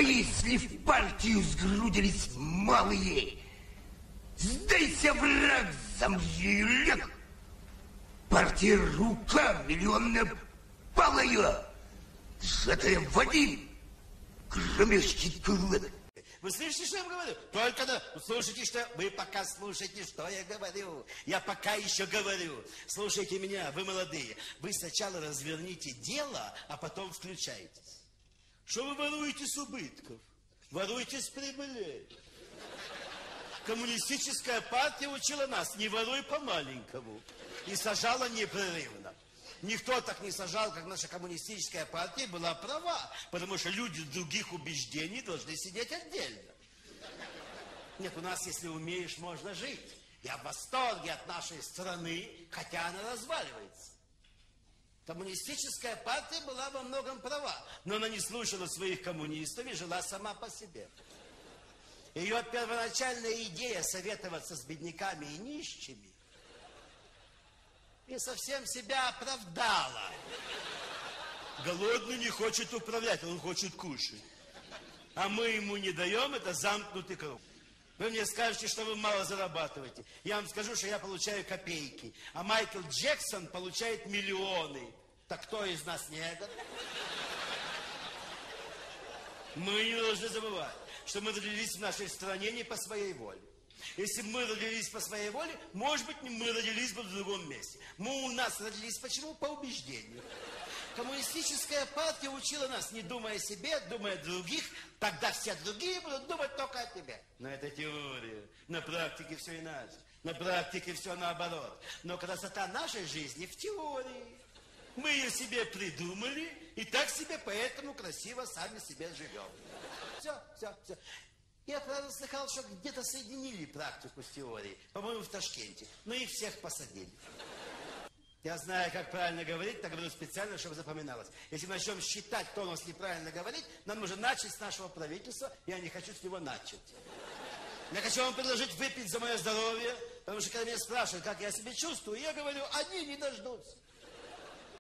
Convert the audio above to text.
если в партию сгрудились малые, сдайся, враг, замжью лег. Партия рука миллионная палая, сжатая в один, громящий кулак. Вы слышите, что я вам говорю? Только слушайте, что... Вы пока слушайте, что я говорю. Я пока еще говорю. Слушайте меня, вы молодые. Вы сначала разверните дело, а потом включайтесь. Что вы воруете с убытков? Воруйте с прибылей. Коммунистическая партия учила нас, не воруй по-маленькому. И сажала непрерывно. Никто так не сажал, как наша коммунистическая партия, была права. Потому что люди других убеждений должны сидеть отдельно. Нет, у нас, если умеешь, можно жить. Я в восторге от нашей страны, хотя она разваливается. Коммунистическая партия была во многом права, но она не слушала своих коммунистов и жила сама по себе. Ее первоначальная идея советоваться с бедняками и нищими не совсем себя оправдала. Голодный не хочет управлять, он хочет кушать. А мы ему не даем, это замкнутый круг. Вы мне скажете, что вы мало зарабатываете. Я вам скажу, что я получаю копейки. А Майкл Джексон получает миллионы. Так кто из нас негр? Мы не должны забывать, что мы родились в нашей стране не по своей воле. Если бы мы родились по своей воле, может быть, мы родились бы в другом месте. Мы у нас родились почему? По убеждению. Коммунистическая партия учила нас, не думая о себе, думая о других, тогда все другие будут думать только о тебе. Но это теория. На практике все иначе. На практике все наоборот. Но красота нашей жизни в теории. Мы ее себе придумали, и так себе поэтому красиво сами себе живем. Все. Я, правда, слыхал, что где-то соединили практику с теорией. По-моему, в Ташкенте. Но их всех посадили. Я знаю, как правильно говорить, так говорю специально, чтобы запоминалось. Если начнем считать, кто у нас неправильно говорит, нам нужно начать с нашего правительства. Я не хочу с него начать. Я хочу вам предложить выпить за мое здоровье, потому что когда меня спрашивают, как я себя чувствую, я говорю, одни не дождутся.